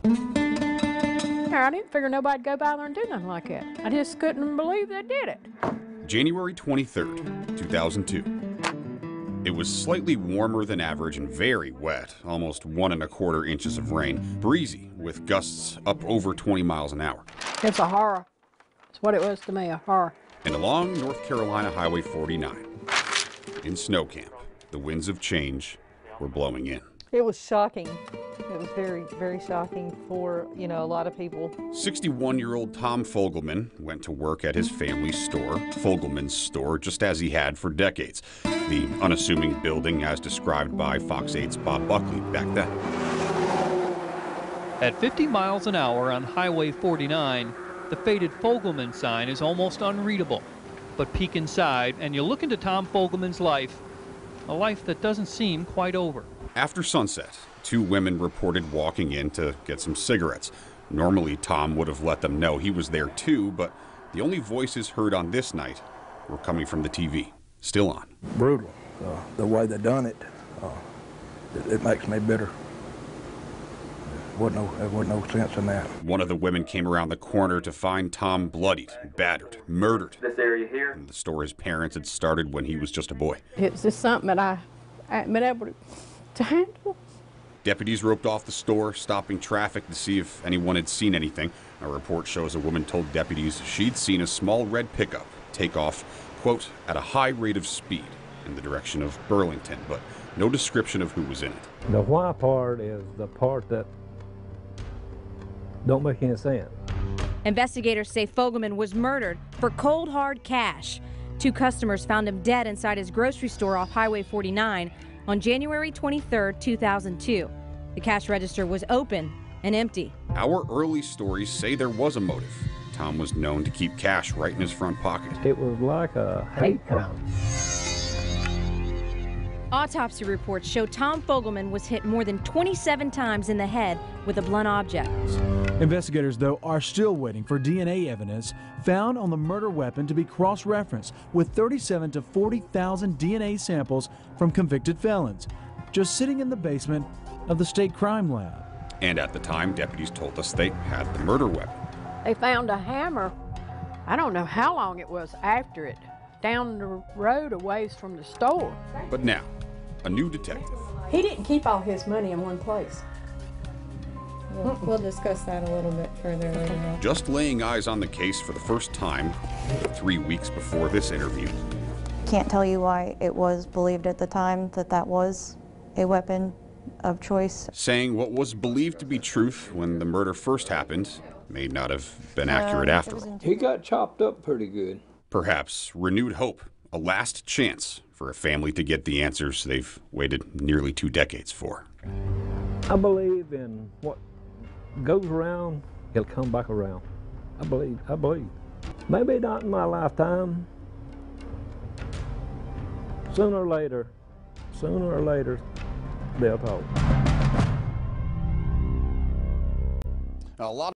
I didn't figure nobody'd go by there and do nothing like that. I just couldn't believe they did it. January 23rd, 2002. It was slightly warmer than average and very wet, almost 1¼ inches of rain, breezy with gusts up over 20 miles an hour. It's a horror. It's what it was to me, a horror. And along North Carolina Highway 49, in snow camp, the winds of change were blowing in. It was shocking. It was very, very shocking for, a lot of people. 61-year-old Tom Fogleman went to work at his family's store, Fogleman's store, just as he had for decades. The unassuming building as described by Fox 8's Bob Buckley back then. At 50 miles an hour on Highway 49, the faded Fogleman sign is almost unreadable. But peek inside and you look into Tom Fogleman's life, a life that doesn't seem quite over. After sunset, 2 women reported walking in to get some cigarettes. Normally, Tom would have let them know he was there too, but the only voices heard on this night were coming from the TV, still on. Brutal. The way they done it, it makes me bitter. There wasn't no sense in that. One of the women came around the corner to find Tom bloodied, battered, murdered. This area here. And the store his parents had started when he was just a boy. It's just something that I haven't been able to handle. Deputies roped off the store, stopping traffic to see if anyone had seen anything. A report shows a woman told deputies she'd seen a small red pickup take off, quote, at a high rate of speed in the direction of Burlington, but no description of who was in it. The why part is the part that don't make any sense. Investigators say Fogleman was murdered for cold, hard cash. 2 customers found him dead inside his grocery store off Highway 49 on January 23, 2002. The cash register was open and empty. Our early stories say there was a motive. Tom was known to keep cash right in his front pocket. It was like a hate crime. Autopsy reports show Tom Fogleman was hit more than 27 times in the head with a blunt object. Investigators, though, are still waiting for DNA evidence found on the murder weapon to be cross-referenced with 37 to 40,000 DNA samples from convicted felons, just sitting in the basement of the state crime lab. And at the time, deputies told us they had the murder weapon. They found a hammer, I don't know how long it was after it, down the road a ways from the store. But now, a new detective. He didn't keep all his money in one place. We'll discuss that a little bit further later. Just laying eyes on the case for the first time 3 weeks before this interview. Can't tell you why it was believed at the time that that was a weapon of choice. Saying what was believed to be truth when the murder first happened may not have been accurate after all. He got chopped up pretty good. Perhaps renewed hope, a last chance for a family to get the answers they've waited nearly 2 decades for. I believe in what goes around, it'll come back around. I believe. Maybe not in my lifetime. Sooner or later, they'll talk. A lot